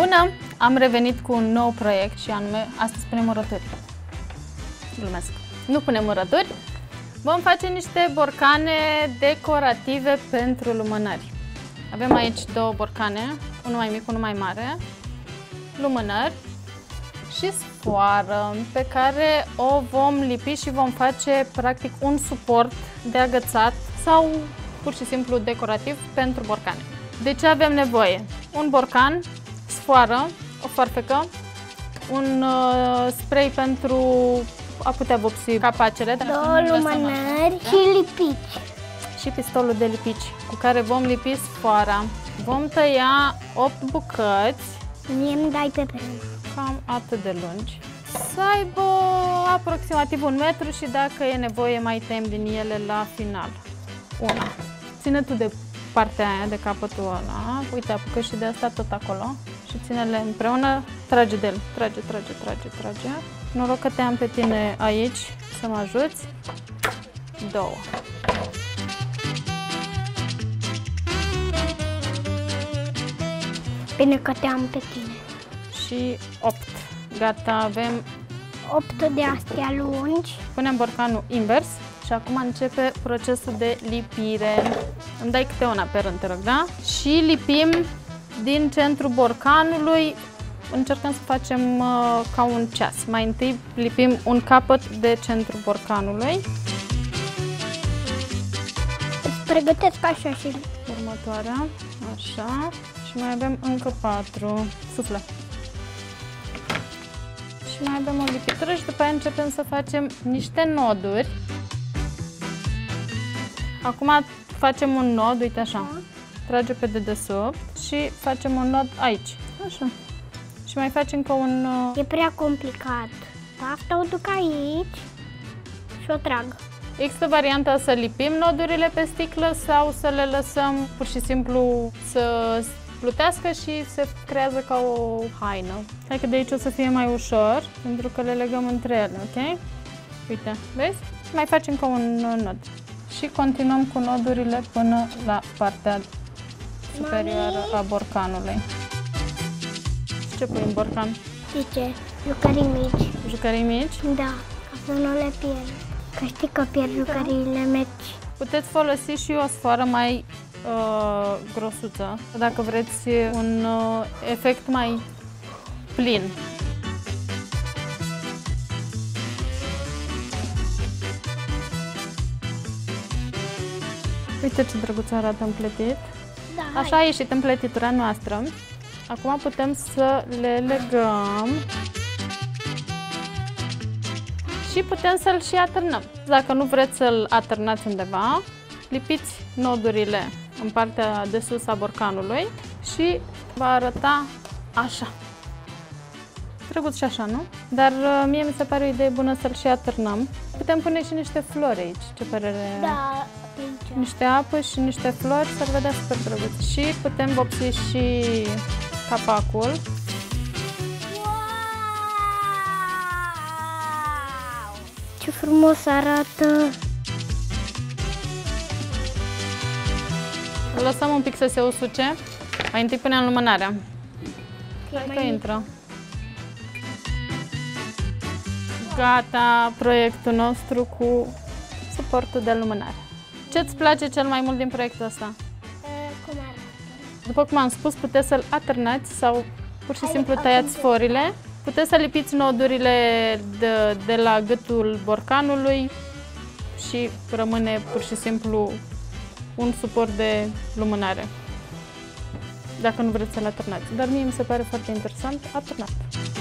Bună! Am revenit cu un nou proiect și anume, astăzi punem murături. Glumesc. Nu punem murături. Vom face niște borcane decorative pentru lumânări. Avem aici două borcane, unul mai mic, unul mai mare, lumânări și sfoară pe care o vom lipi și vom face practic un suport de agățat sau pur și simplu decorativ pentru borcane. De ce avem nevoie? Un borcan, sfoară, o farfecă, un spray pentru a putea vopsi capacele, două lumânări și lipici. Și pistolul de lipici cu care vom lipi sfoara. Vom tăia 8 bucăți. Mie îmi dai pe primul. Cam atât de lungi. Să aibă aproximativ 1 metru și dacă e nevoie mai tăiem din ele la final. Una. Ține tu de partea aia, de capătul ăla. Uite, apucă și de asta tot acolo. Și ține-le împreună. Trage de el. Trage. Noroc că te-am pe tine aici să mă ajuți. 2. Bine că te-am pe tine. Și 8. Gata, avem 8 de astea lungi. Punem borcanul invers și acum începe procesul de lipire. Îmi dai câte una pe rând, te rog, da? Și lipim din centrul borcanului. Încercăm să facem ca un ceas. Mai întâi lipim un capăt de centrul borcanului. Îți pregătesc așa și Următoarea, așa. Și mai avem încă 4. Suflă. Și mai avem o lipitură și după aia începem să facem niște noduri. Acum facem un nod, uite așa. Trage pe dedesubt și facem un nod aici. Așa. Și mai facem încă un... E prea complicat. Asta o duc aici și o trag. Există varianta să lipim nodurile pe sticlă sau să le lăsăm pur și simplu să plutească și se creează ca o haină. Hai că de aici o să fie mai ușor, pentru că le legăm între ele, ok? Uite, vezi? Mai facem ca un nod. Și continuăm cu nodurile până la partea superioară a borcanului. Ce pui în borcan? Zice, jucării mici. Jucării mici? Da, ca să nu le pierd. Că știi că pierd jucăriile mici. Puteți folosi și o sfoară mai grosuță, dacă vreți un efect mai plin. Uite ce drăguț arată împletit. Da, Așa a ieșit împletitura noastră. Acum putem să le legăm și putem să-l și atârnăm. Dacă nu vreți să-l atârnați undeva, lipiți nodurile în partea de sus a borcanului și va arăta așa. Drăguț și așa, nu? Dar mie mi se pare o idee bună să-l și atârnăm. Putem pune și niște flori aici, ce părere? Da, aici. Niște apă și niște flori, să-l vedea super drăguț. Și putem vopsi și capacul. Wow! Ce frumos arată! Îl lăsăm un pic să se usuce. Mai întâi punem lumânarea. Hai că intră. Gata proiectul nostru cu suportul de lumânare. Ce-ți place cel mai mult din proiectul ăsta? Cum arată? După cum am spus, puteți să-l atârnați sau pur și simplu tăiați sforile. Puteți să lipiți nodurile de la gâtul borcanului și rămâne pur și simplu un suport de lumânare. Dacă nu vreți să-l atârnați. Dar mie mi se pare foarte interesant atârnat.